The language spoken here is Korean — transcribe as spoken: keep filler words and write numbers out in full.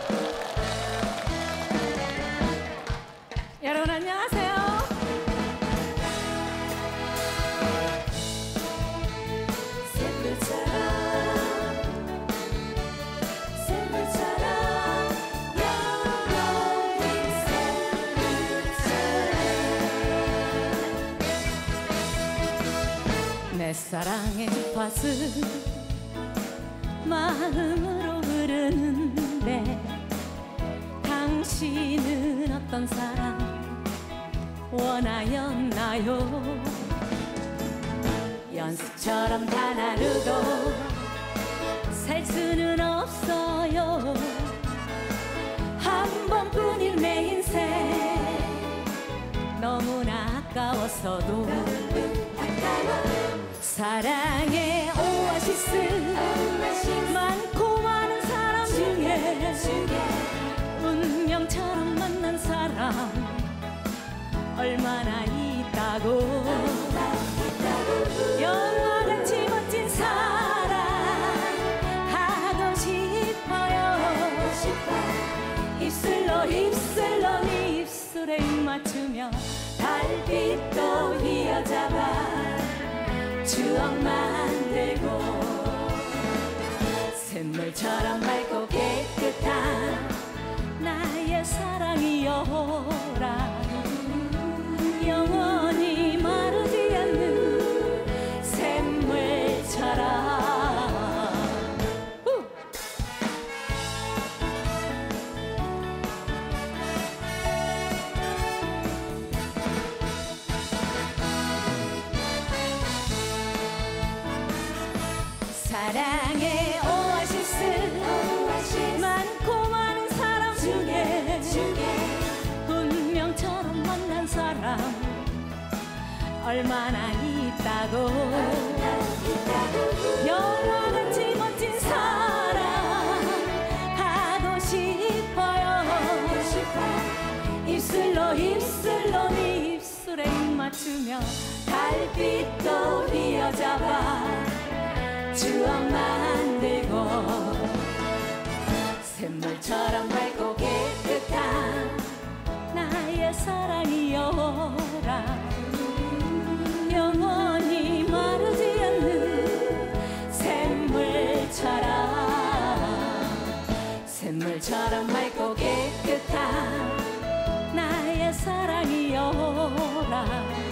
여러분 안녕하세요. 샘물처럼 샘물처럼 영원히 샘물처럼 내 사랑의 밭은 마음으로 흐르는데 당신은 어떤 사랑 원하였나요? 연습처럼 다 나누고 살 수는 없어요. 한 번뿐인 내 인생 너무나 아까웠어도 사랑의 오아시스 많고 많은 사람 중에 운명처럼 만난 사람 얼마나 있다고. 영화같이 멋진 사랑 하고 싶어요. 입술로 입술로 네 입술에 입 맞추며 달빛도 휘어잡아 추억 만들고 샘물처럼 맑고 깨끗한 나의 사랑이여라. 영원히 마르지 않는 샘물처럼. 사랑의 오아시스, 오아시스 많고 많은 사람 중에, 중에 운명처럼 만난 사람 얼마나 있다고. 영화같이 멋진 사랑 하고 싶어요. 입술로 입술로 네 입술에 입 맞추며 달빛도 휘어잡아 추억 만들고 샘물처럼 맑고 깨끗한 나의 사랑이여라. 영원히 마르지 않는 샘물처럼 샘물처럼 맑고 깨끗한 나의 사랑이여라.